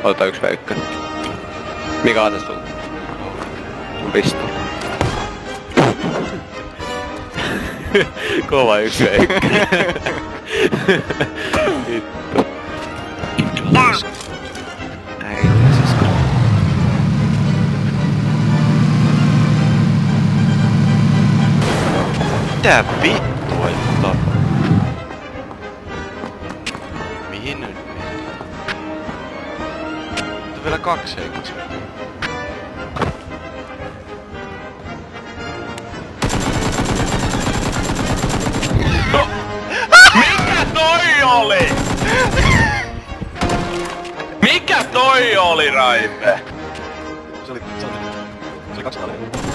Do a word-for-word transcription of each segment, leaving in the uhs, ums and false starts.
Ota yksi V yksi. Mikä on tässä sun? Sun pistooli. Kova yksi V yksi. Vittu. Äiti sisko. Mitä vittua juttaa? Mihin nyt mennään? Nyt vielä kaksi heikoksi. No! Mikä toi oli? Mikä toi oli, Raime? Se oli... Se oli... Se oli kaksi nalia.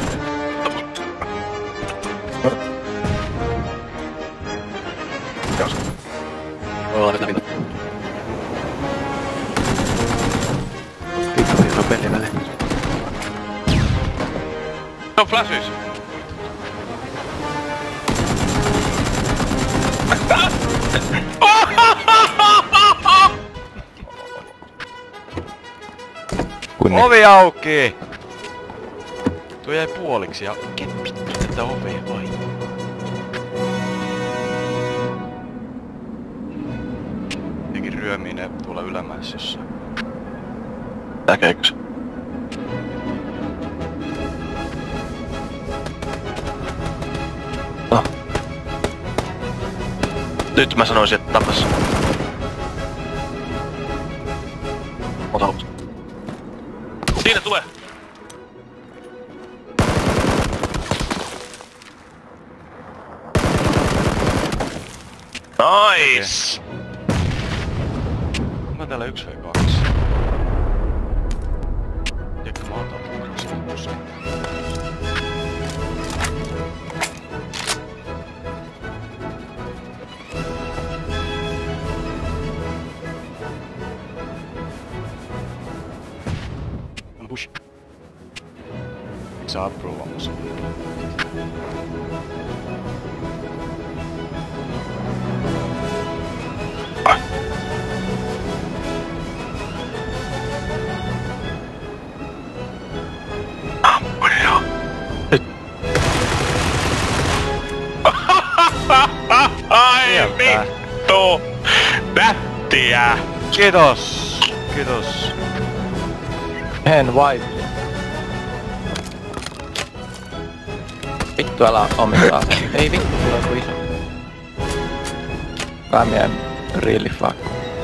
Jaos. Olla nyt läpi. Vittu, niin on peli väliin. Se on flashys! Ovi auki! Tuo jäi puoliksi ja... Mikä vittu tätä ovea vai? Jotenkin ryömii ne tuolla ylämäessä jossain. Näkeekös? No. Nyt mä sanoisin, että tapas. Ota uus. Siinä tulee! Nice! Mä oon täällä yksi V kaksi. Tiedätkö mä otan tuossa. Push. Sabre vamos. Ah. Ampuja. Ai vittu! Nättiä! Kiitos! Kiitos! En wipe. Vittu älä omistaa sen. Ei vittu, tulee ku iso. I'm really fuck.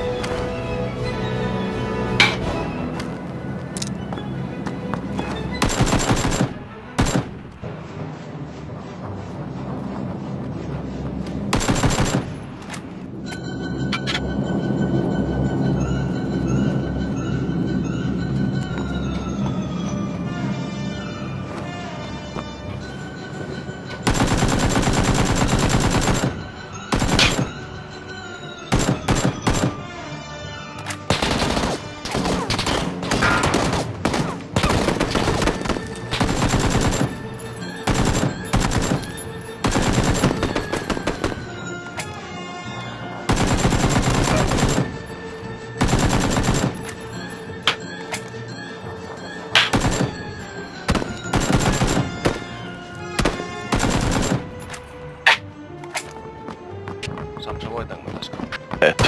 Saanko sä voitanko tässä? Et.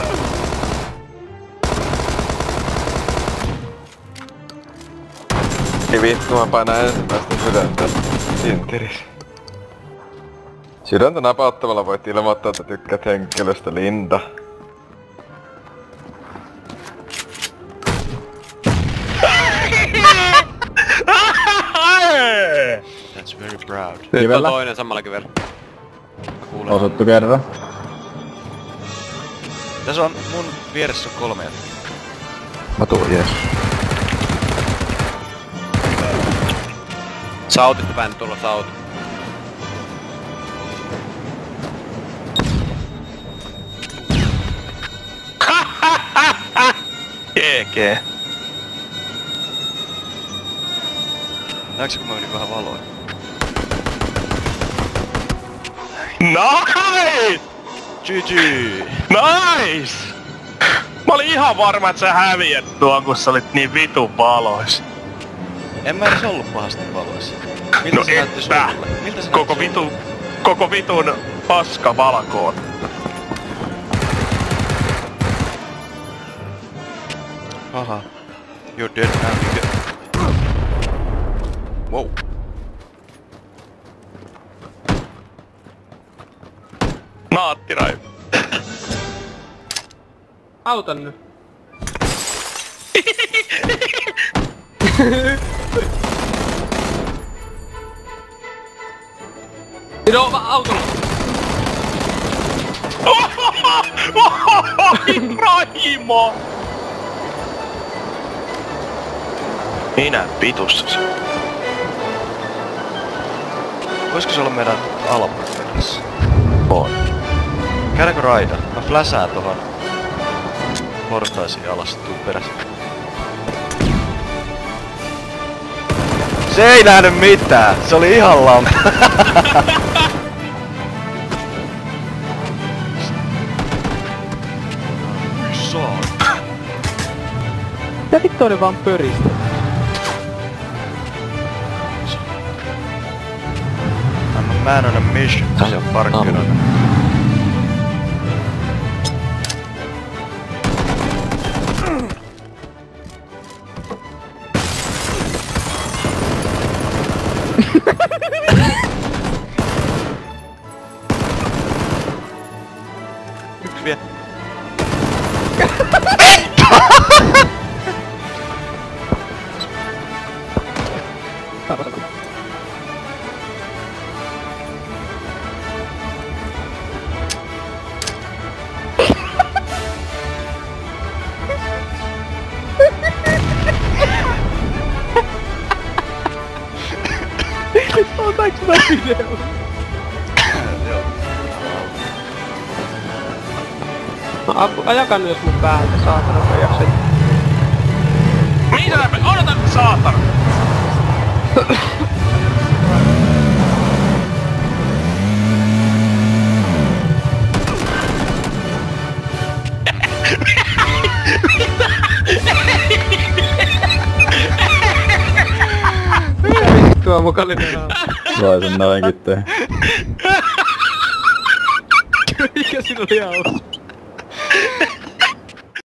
Ei vittu, mä painan ensimmäistä sydäntä Tinterissä. Sydäntä napauttavalla voit ilmoittaa, että tykkäät henkilöstä, Linda. That's very proud. Nyt on toinen samalla kyvellä. Osuttu kerran. Tässä on mun vieressä kolme. Mä tuun, jees. Sautista päin tulla saut. G G. Näetkö kun mä menin vähän valoin? Nice! G G! Nice! Mä olin ihan varma, että sä häviät tuon, kun sä olit niin vitun valois. En mä edes ollut pahasti valoissa. Miltä No se näytti etpä. sulle? Miltä se Koko näytti sulle? vitun, koko vitun paska valkoon. Haha. You're dead now, nigga. Wow. Naattirai. Autan nyt. Pidä vaan autolla. Raimo! Minä vitussasi. Voisiko se olla meidän alaperissä? On. Käydäänkö raida? Mä fläsään tohon portaisiin alas, tuu perässä. Se ei nähnyt mitään! Se oli ihan lampa! Mitä vittu oli vaan pöristä? I'm a man on a mission, se on parkkinoilla. Yksi vie. Otaks mä video? No apu, ajakaa nyt jos mun päältä, saatana, mä jaksan. Mihin sä läpi? Odota, saatana! Tuo mukalinen on. Vai sen noinkin tee. Mikä siinä oli hauska?